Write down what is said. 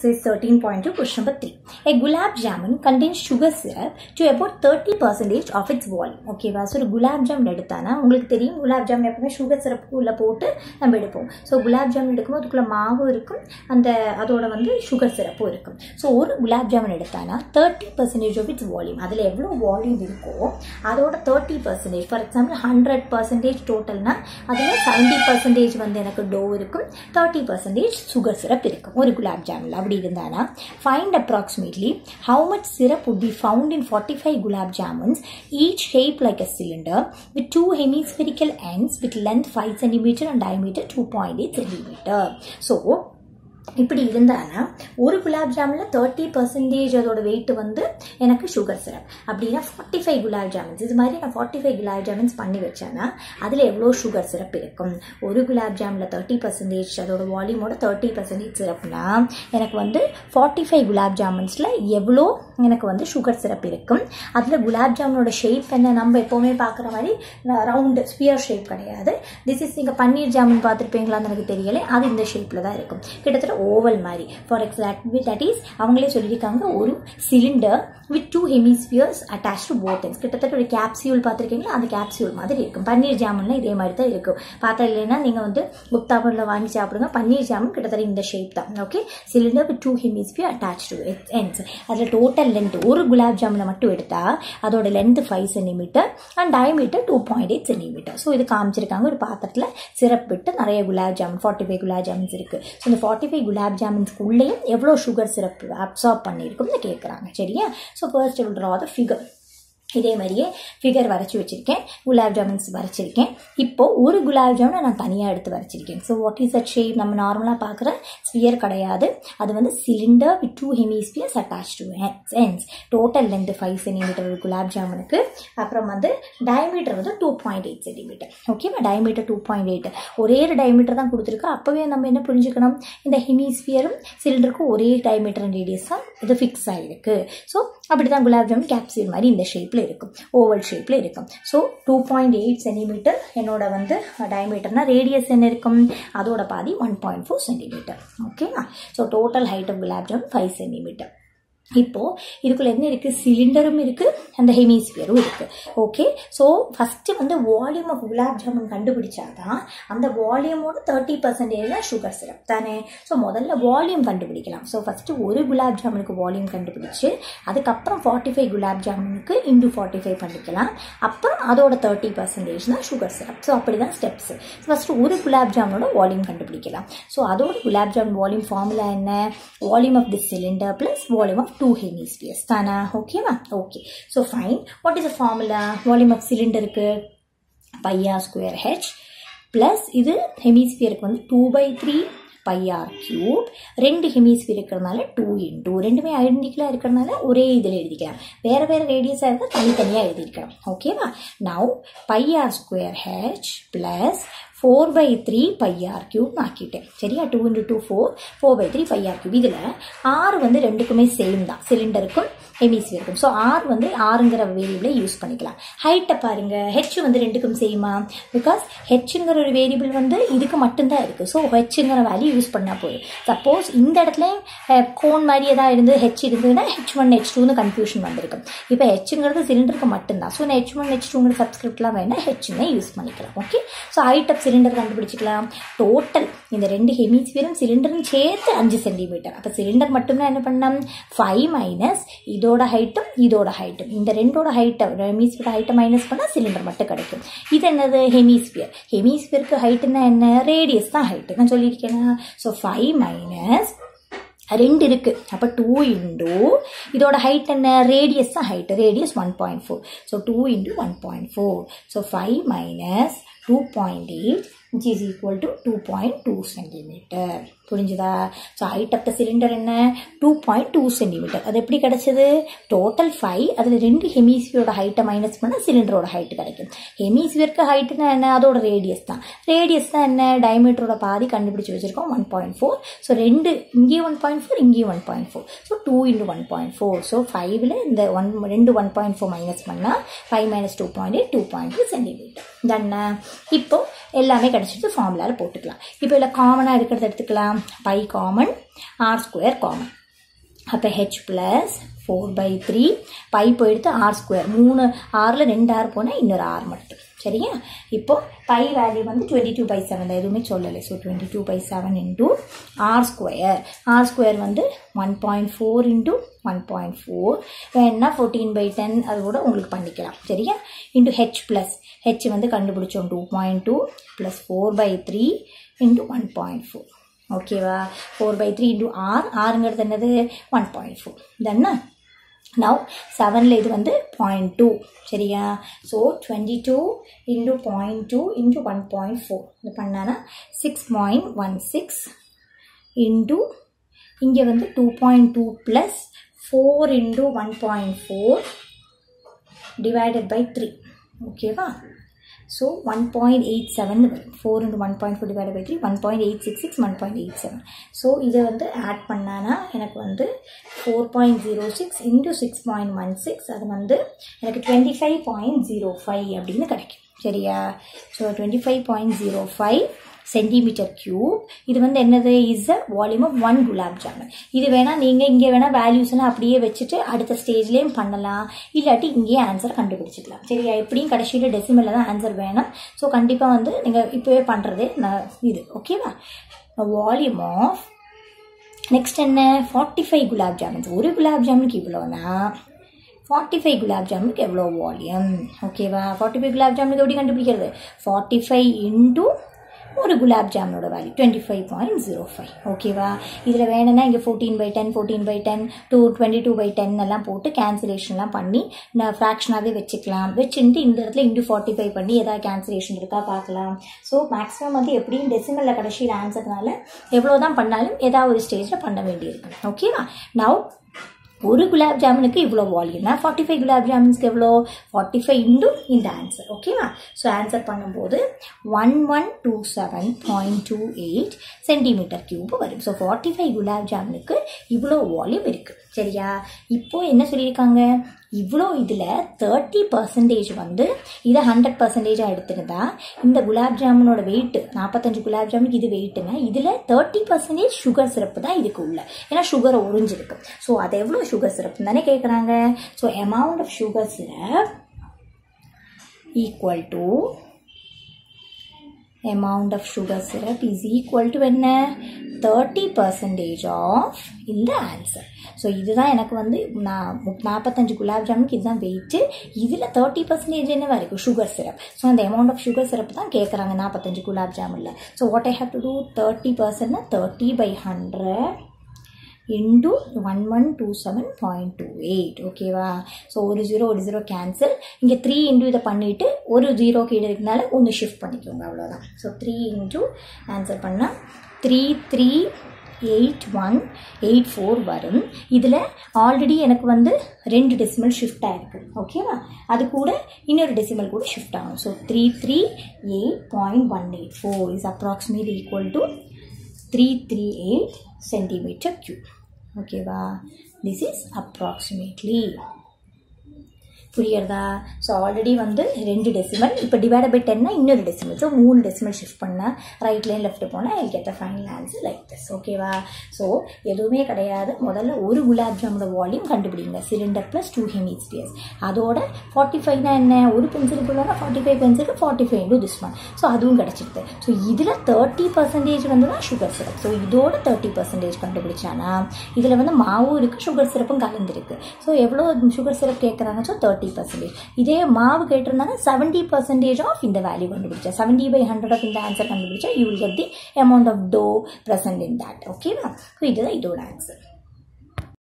exercise 13.2 question number 3. A gulab jamun contains sugar syrup to about 30% of its volume. Okay, so gulab jamun எடுத்தானா உங்களுக்கு தெரியும் gulab jamun எப்பவுமே sugar syrup உள்ள போட்டு நம்ம எடுப்போம். So gulab jamun எடுக்கும்போது அதுக்குள்ள மாவு இருக்கும் அந்த அதோட வந்து sugar syrup இருக்கும். So ஒரு gulab jamun எடுத்தானா 30% of its volume அதுல எவ்வளவு வால்யூம் இருக்கோ அதோட 30% for example 100% டோட்டல்னா அதுல 70% வந்து எனக்கு டோ இருக்கும் 30% sugar syrup இருக்கும் ஒரு gulab jamun அப்படி இருந்தானா find approximately how much syrup would be found in 45 gulab jamuns each shaped like a cylinder with two hemispherical ends with length 5 cm and diameter 2.8 cm. So இப்படி இருந்தானா ஒரு குலாப் ஜாமுன்ல 30% அதோட wait வந்து எனக்கு சுகர் சிரப் அப்படின்னா 45 குலாப் ஜாமுன்ஸ் இது மாதிரி நான் 45 குலாப் ஜாமுன்ஸ் பண்ணி வச்சேன்னா அதில் எவ்வளோ சுகர் சிரப் இருக்கும் ஒரு குலாப் ஜாமுன்ல 30% அதோட வால்யூமோட 30% சிரப்னா எனக்கு வந்து 45 குலாப் ஜாமுன்ஸில் எவ்வளோ எனக்கு வந்து சுகர் சிரப் இருக்கும் அதில் குலாப் ஜாமுனோட ஷேப் என்ன நம்ம எப்போவுமே பார்க்குற மாதிரி ரவுண்டு ஸ்பியர் ஷேப் கிடையாது திஸ் இஸ் நீங்கள் பன்னீர் ஜாமுன் பார்த்துருப்பீங்களான்னு எனக்கு தெரியலை அது இந்த ஷேப்பில் தான் இருக்கும் கிட்டத்தட்ட ஓவல் மாதிரி ஃபார் எக்ஸாக்ட்லி தட் இஸ் அவங்களே சொல்லியிருக்காங்க ஒரு cylinder with two hemispheres attach to both ends கிட்டத்தட்ட ஒரு கேப்சியூல் பார்த்துருக்கீங்களா அந்த கேப்சியூல் மாதிரி இருக்கும் பன்னீர் ஜாமுன்லாம் இதே மாதிரி தான் இருக்கும் பார்த்தா இல்லைன்னா நீங்கள் வந்து குப்தாபூரில் வாங்கி சாப்பிடுங்க பன்னீர் ஜாமுன் கிட்டத்தட்ட இந்த ஷேப் தான் okay cylinder with two hemisphere attach to ends அதில் டோட்டல் லென்த் ஒரு குலாப் ஜாமுனை மட்டும் எடுத்தால் அதோட length 5 cm and diameter 2.8 cm so இது காமிச்சிருக்காங்க ஒரு பாத்திரத்தில் சிரப் விட்டு நிறைய குலாப் ஜாமுன் 45 குலாப் ஜாமுன்ஸ் இருக்குது ஸோ இந்த 45 குலாப் ஜாமுன்ஸ்க்கு உள்ளேயும் எவ்வளோ சுகர் சிரப் அப்சார்ப் பண்ணியிருக்கும்னு கேட்குறாங்க சரியா so first will draw the figure இதே மாதிரியே ஃபிகர் வரைச்சி வச்சிருக்கேன் குலாப் ஜாமுன்ஸ் வரைச்சிருக்கேன் இப்போ ஒரு குலாப் ஜாமுனை நான் தனியாக எடுத்து வரைச்சிருக்கேன் so what is that shape நம்ம நார்மலாக பார்க்குற ஸ்பியர் கிடையாது அது வந்து cylinder with two hemispheres attach to ends total length 5 cm ஒரு குலாப் ஜாமுனுக்கு அப்புறம் வந்து டயமீட்டர் வந்து 2.8 cm ஓகேவா டயமீட்டர் 2.8 ஒரே ஒரு டயமீட்டர் தான் கொடுத்துருக்கு அப்போவே நம்ம என்ன புரிஞ்சுக்கணும் இந்த ஹெமிஸ்பியரும் சிலிண்டருக்கும் ஒரே டயமீட்டர் அண்ட் ரேடியஸ் தான் இது ஃபிக்ஸ் ஆகிருக்கு ஸோ அப்படி தான் குலாப் ஜாமுன் கேப்சூல் மாதிரி இந்த ஷேப்பில் இருக்கும் ஓவல் ஷேப்ல இருக்கும் ஸோ 2.8 cm என்னோட வந்து டயமீட்டர்னா ரேடியஸ் என்ன இருக்கும் அதோட பாதி 1.4 cm ஓகேவா so total height of gulab jamun 5 cm இப்போ இதுக்குள்ள என்ன இருக்கு சிலிண்டரும் இருக்கு அந்த ஹெமிஸ்பியரும் இருக்கு ஓகே ஸோ ஃபர்ஸ்ட் வந்து வால்யூம் ஆஃப் குலாப் ஜாமுன் கண்டுபிடிச்சாதான் அந்த வால்யூமோட 30% தான் சுகர் சிரப் தானே ஸோ முதல்ல வால்யூம் கண்டுபிடிக்கலாம் ஸோ ஃபர்ஸ்ட் ஒரு குலாப் ஜாமுனுக்கு வால்யூம் கண்டுபிடிச்சு அதுக்கப்புறம் 45 குலாப் ஜாமுனுக்கு இன்டு 45 பண்ணிக்கலாம் அப்புறம் அதோட 30% தான் சுகர் சிரப் ஸோ அப்படிதான் ஸ்டெப்ஸ் ஃபர்ஸ்ட் ஒரு குலாப் ஜாமுனோட வால்யூம் கண்டுபிடிக்கலாம் ஸோ அதோட குலாப் ஜாமுன் வால்யூம் ஃபார்முலா என்ன volume of the cylinder plus volume of 2 hemispheres தானா ஓகேவா okay so fine what is the formula volume of சிலிண்டருக்கு pi r square h plus இது ஹெமிஸ்பியருக்கு வந்து 2/3 pi r cube ரெண்டு ஹெமிஸ்பியர் இருக்கிறதுனால 2 into ரெண்டுமே ஐடென்டிக்கலாக இருக்கிறதுனால ஒரே இதில் எழுதிக்கலாம் வேற வேற ரேடியஸாக இருந்தால் தனித்தனியாக எழுதிக்கலாம் ஓகேவா now pi r square h plus 4/3 pi r cube ஆக்கிட்டேன் சரியா 2 into 2 4/3 pi r cube இதில் r வந்து ரெண்டுக்குமே சேம் தான் சிலிண்டருக்கும் ஹெமிஸ்பியருக்கும் ஸோ r வந்து rங்கிற வேரியபிளை யூஸ் பண்ணிக்கலாம் ஹைட்டை பாருங்க h வந்து ரெண்டுக்கும் சேமா பிகாஸ் ஹெச்ங்கிற ஒரு வேரியபிள் வந்து இதுக்கு மட்டும்தான் இருக்கு ஸோ ஹெச்ங்கிற வேல்யூ யூஸ் பண்ணா போதும் சப்போஸ் இந்த இடத்துல கோன் மாதிரி ஏதாவது இருந்து ஹெச் இருந்ததுன்னா H1 H2ன்னு கன்ஃபியூஷன் வந்திருக்கும் இப்போ ஹெச்ங்கிறது சிலிண்டருக்கு மட்டும்தான் ஸோ நான் H1 H2ங்கிற சப்ஸ்கிரிப்ட்லாம் வேணால் ஹெச்னே யூஸ் பண்ணிக்கலாம் okay so height of cylinder கண்டுபிடிச்சிக்கலாம் டோட்டல் இந்த ரெண்டு ஹெமிஸ்பியரும் சிலிண்டரும் சேர்த்து 5 cm அப்போ சிலிண்டர் மட்டும்தான் என்ன பண்ணலாம் 5 மைனஸ் இதோட ஹைட்டும் இந்த ரெண்டோட ஹைட்டை ஹெமிஸ்பியர் ஹைட்டை மைனஸ் பண்ணால் சிலிண்டர் மட்டும் கிடைக்கும் இது என்னது ஹெமிஸ்பியருக்கு ஹைட்டுன்னா என்ன ரேடியஸ் தான் ஹைட்டு நான் சொல்லியிருக்கேன்னா ஸோ 5 மைனஸ் ரெண்டு இருக்கு அப்போ 2 into இதோட ஹைட் என்ன ரேடியஸ் தான் height radius 1.4 so 2 into 1.4 so 5 minus 2.8 which is equal to 2.2 cm புரிஞ்சுதா so height of the cylinder என்ன 2.2 cm அது எப்படி கிடைச்சது டோட்டல் 5 அதில் ரெண்டு ஹெமிஸ்பியரோட ஹைட்டை மைனஸ் பண்ணால் சிலிண்டரோட ஹைட் கிடைக்கும் ஹெமிஸ்பியருக்கு ஹைட்டுன்னா என்ன அதோட ரேடியஸ் தான் என்ன டயமீட்டரோட பாதி கண்டுபிடிச்சி வச்சிருக்கோம் 1.4 ஸோ ரெண்டு இங்கேயும் 1.4 இங்கேயும் 1.4 ஸோ 2 into 1.4 ஸோ 5ல் இந்த ரெண்டு 1.4 மைனஸ் பண்ணால் 5 minus 2.8 2.2 cm தண்ணா இப்போ எல்லாமே கிடைச்சிட்டு ஃபார்முலாவில் போட்டுக்கலாம் இப்போ இதில் காமனாக இருக்கிறத எடுத்துக்கலாம் pi common, r square common. அப்போ h ப்ளஸ் 4/3 பை போயிடுத்து ஆர் ஸ்கொயர், 3 ஆரில் 2 ஆர் போனால் இன்னொரு ஆர் மட்டும். சரியா? இப்போ பை வேல்யூ வந்து 22/7 எதுவுமே சொல்லலை. So 22/7 into r square. R square வந்து 1.4 இன்டூ 1.4 வேணா 14/10 அது கூட உங்களுக்கு பண்ணிக்கலாம். சரியா? இன்டூ ஹெச் ப்ளஸ் ஹெச் வந்து கண்டுபிடிச்சோம் 2.2 ப்ளஸ் 4/3 இன்டூ 1.4. ஓகேவா? 4/3 இன்டூ ஆர், ஆருங்கிறது என்னது 1.4 தானே. நவ் 7ல் இது வந்து 0.2. சரியா? ஸோ 22 இன்டூ 0.2 இன்டூ 1.4 இது பண்ணானா 6.16 இன்டூ இங்கே வந்து 2.2 ப்ளஸ் 4 இன்டூ 1.4 டிவைடட் பை 3. ஓகேவா? ஸோ 1.87 வரும். 4 into 1.4 divided by 3 1.866 1.87. ஸோ இதை வந்து ஆட் பண்ணானா எனக்கு வந்து 4.06 into 6.16 அது வந்து எனக்கு 25.05 அப்படின்னு கிடைக்கும். சரியா? So 25.05 centimeter cube. இது வந்து என்னது is a volume of 1 gulab jamun. இது வேணால் நீங்கள் இங்கே வேணால் வேல்யூஸ்லாம் அப்படியே வச்சுட்டு அடுத்த ஸ்டேஜ்லேயும் பண்ணலாம், இல்லாட்டி இங்கேயே ஆன்சர் கண்டுபிடிச்சிக்கலாம். சரியா? எப்படியும் கடைசியில் டெசிமலில் தான் ஆன்சர் வேணும். ஸோ கண்டிப்பாக வந்து நீங்கள் இப்போவே பண்ணுறது இது. ஓகேவா? வால்யூம் ஆஃப் நெக்ஸ்ட் என்ன 45 குலாப் ஜாமுன்ஸ். ஒரு குலாப் ஜாமுனுக்கு இவ்வளோனா 45 குலாப் ஜாமுனுக்கு எவ்வளோ வால்யூம்? ஓகேவா? 45 குலாப் ஜாமுனுக்கு எப்படி கண்டுபிடிக்கிறது? 45 இன்டூ ஒரு குலாப் ஜாமுனோட வேல்யூ 25.05. ஓகேவா? இதில் வேணும்னா இங்கே 14/10 14/10 22/10 எல்லாம் போட்டு கேன்சலேஷன்லாம் பண்ணி நான் ஃப்ராக்ஷனாகவே வச்சுக்கலாம். வச்சுட்டு இந்த இடத்துல இன்டூ 45 பண்ணி ஏதாவது கேன்சலேஷன் இருக்கா பார்க்கலாம். ஸோ மேக்ஸிமம் வந்து எப்படியும் டெசிமலில் கடைசியில் ஆன்சர்னால எவ்வளோ தான் பண்ணாலும் ஏதாவது ஒரு ஸ்டேஜில் பண்ண வேண்டியிருக்கு. ஓகேவா? நவ் ஒரு குலாப் ஜாமுனுக்கு இவ்வளோ வால்யூம்னா 45 குலாப் ஜாமுன்ஸ்க்கு எவ்வளோ 45 இன்டூ இந்த ஆன்சர். ஓகேவா? ஸோ ஆன்சர் பண்ணும்போது 1127.28 சென்டிமீட்டர் கியூப் வரும். ஸோ 45 குலாப் ஜாமுனுக்கு இவ்வளோ வால்யூம் இருக்குது. சரியா? இப்போ என்ன சொல்லியிருக்காங்க, இவ்வளோ இதில் 30% வந்து இதை 100% எடுத்துருந்தா இந்த குலாப் ஜாமுனோட வெயிட் 45 குலாப் ஜாமுனுக்கு இது வெயிட்டுன்னா இதில் 30% சுகர் சிரப்பு தான் இதுக்கு உள்ள. ஏன்னா சுகரை உறிஞ்சிருக்கு. ஸோ அது எவ்வளோ சுகர் சிரப் தானே கேட்குறாங்க. So amount of sugar syrup equal to amount of sugar syrup is equal to என்ன 30% of இந்த ஆன்சர். ஸோ இதுதான் எனக்கு வந்து நான் 45 குலாப் ஜாமுனுக்கு இதுதான் வெயிட்டு. இதில் 30% என்னவா இருக்குது சுகர் சிரப். ஸோ அந்த அமௌண்ட் ஆஃப் சுகர் சிரப் தான் கேட்குறாங்க 45 குலாப் ஜாமுனில். So what I have to do 30% 30/100 into 1127.28. ஓகேவா? ஸோ ஒரு ஜீரோ கேன்சல். இங்கே 3 இன்டூ இதை பண்ணிவிட்டு ஒரு ஜீரோ கீழே இருக்கனால ஒன்று ஷிஃப்ட் பண்ணிக்கோங்க, அவ்வளோதான். ஸோ 3 இன்டூ ஆன்சர் பண்ணால் 338184 வரும். இதில் ஆல்ரெடி எனக்கு வந்து 2 டெசிமல் ஷிஃப்ட் ஆகிருக்கு. ஓகேவா? அது கூட இன்னொரு டெசிமல் கூட ஷிஃப்ட் ஆகும். So 338.184 is approximately equal to 338 centimeter cube. ஓகேவா? This is approximately. புரியுறதா? ஸோ ஆல்ரெடி வந்து 2 டெசிமல், இப்போ டிவைட் பை 10னா இன்னொரு டெசிமல். ஸோ 3 டெசிமல் ஷிஃப்ட் பண்ணால் ரைட் லைன் லெஃப்ட் போனால் I get the final answer like this. ஓகேவா? ஸோ எதுவுமே கிடையாது. முதல்ல ஒரு குலாப் ஜாமோட வால்யூம் கண்டுபிடிங்க. Cylinder plus 2 hemispheres. அதோட 45னா என்ன, ஒரு பென்சிலுக்குள்ளனா 45 பென்சிலுக்கு 45 இன்டூ திஸ் ஒன். ஸோ அதுவும் கிடச்சிருது. ஸோ இதில் 30% வந்து தான் சுகர் சிரப். ஸோ இதோட 30% கண்டுபிடிச்சானா இதில் வந்து மாவும் இருக்குது சுகர் சிரப்பும் கலந்துருக்கு. ஸோ எவ்வளோ சுகர் சிரப் கேட்குறாங்க? ஸோ 30%. இதே மாவு கேட்டிருந்தாங்க 70% ஆஃப் இந்த வேல்யூ கண்டுபிடிச்சா 70/100 ஆஃப் இந்த ஆன்சர் கண்டுபிடிச்சா you will get the amount of dough present in that. ஓகேவா? ஸோ இதுதான் இதோட ஆன்சர்.